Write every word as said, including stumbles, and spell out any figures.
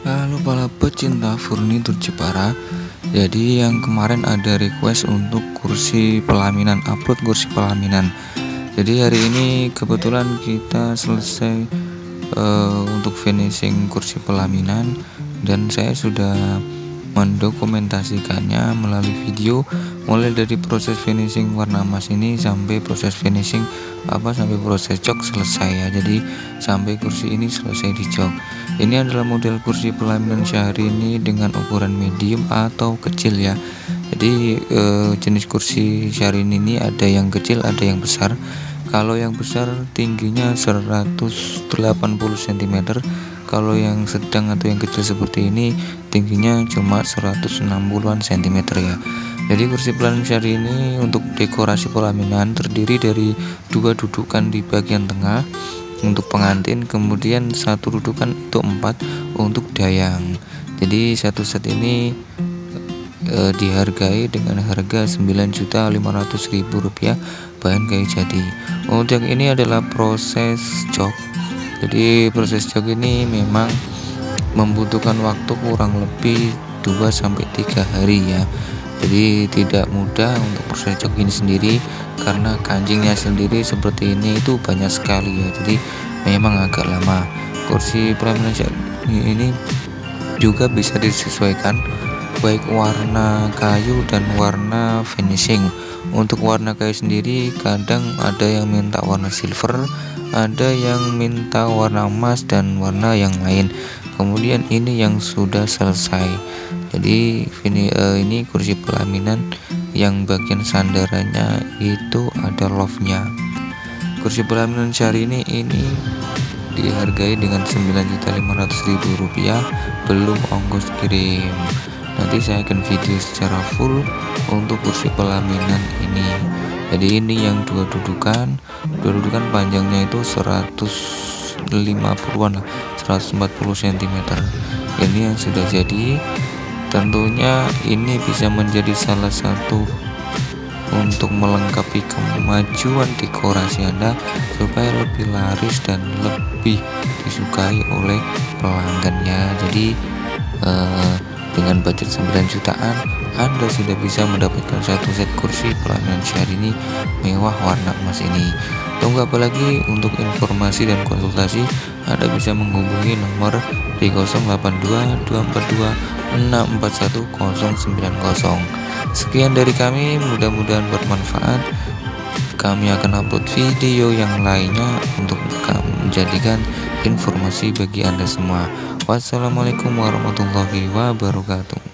Halo para pecinta furnitur Jepara. Jadi yang kemarin ada request untuk kursi pelaminan, upload kursi pelaminan. Jadi hari ini kebetulan kita selesai uh, untuk finishing kursi pelaminan, dan saya sudah mendokumentasikannya melalui video, mulai dari proses finishing warna emas ini sampai proses finishing apa sampai proses jok selesai ya. Jadi sampai kursi ini selesai di jok. Ini adalah model kursi pelaminan Syahrini dengan ukuran medium atau kecil ya. Jadi eh, jenis kursi Syahrini ini ada yang kecil, ada yang besar. Kalau yang besar tingginya seratus delapan puluh sentimeter. Kalau yang sedang atau yang kecil seperti ini tingginya cuma seratus enam puluhan sentimeter ya. Jadi kursi pelaminan Syahrini untuk dekorasi pelaminan terdiri dari dua dudukan di bagian tengah untuk pengantin, kemudian satu dudukan itu empat untuk dayang. Jadi satu set ini e, dihargai dengan harga sembilan juta lima ratus ribu rupiah bahan kayu jati. Untuk yang ini adalah proses jok. Jadi proses jok ini memang membutuhkan waktu kurang lebih dua sampai tiga hari ya. Jadi tidak mudah untuk proses jok ini sendiri, karena kancingnya sendiri seperti ini itu banyak sekali ya. Jadi memang agak lama. Kursi pelaminan ini juga bisa disesuaikan baik warna kayu dan warna finishing. Untuk warna kayu sendiri kadang ada yang minta warna silver, ada yang minta warna emas dan warna yang lain. Kemudian ini yang sudah selesai. Jadi ini, uh, ini kursi pelaminan yang bagian sandarannya itu ada love-nya. Kursi pelaminan Syahrini ini dihargai dengan sembilan juta lima ratus ribu rupiah belum ongkos kirim. Nanti saya akan video secara full untuk kursi pelaminan ini. Jadi ini yang dua dudukan, dua dudukan panjangnya itu seratus lima puluhan lah, seratus empat puluh sentimeter. Ini yang sudah jadi. Tentunya ini bisa menjadi salah satu untuk melengkapi kemajuan dekorasi Anda supaya lebih laris dan lebih disukai oleh pelanggannya. Jadi eh, dengan budget sembilan jutaan Anda sudah bisa mendapatkan satu set kursi pelaminan Syahrini mewah warna emas ini. Tunggu apa lagi? Untuk informasi dan konsultasi Anda bisa menghubungi nomor di nol delapan dua dua empat dua enam empat satu nol sembilan nol. Sekian dari kami, mudah-mudahan bermanfaat. Kami akan upload video yang lainnya untuk menjadikan informasi bagi Anda semua. Wassalamualaikum warahmatullahi wabarakatuh.